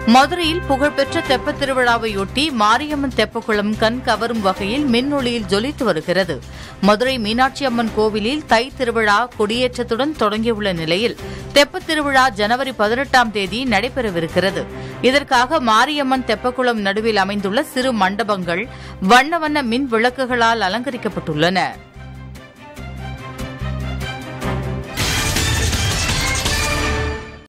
மதுரையில் புகழ்பெற்ற தெப்பத் திருவிழாவையொட்டி மாரியம்மன் தெப்பக்குளம் கண் கவரும் வகையில் மின்னொளியில் ஜொலித்து வருகிறது. மதுரை மீனாட்சி அம்மன் கோவிலில் தை திருவிழா கொடியேற்றத்துடன் தொடங்கியுள்ள நிலையில் தெப்பத் திருவிழா ஜனவரி 18ஆம் தேதி நடைபெறவிருக்கிறது. இதற்காக மாரியம்மன் தெப்பக்குளம் நடுவில் அமைந்துள்ள சிறு மண்டபங்கள் வண்ண வண்ண மின் விளக்குகளால் அலங்கரிக்கப்பட்டுள்ளன.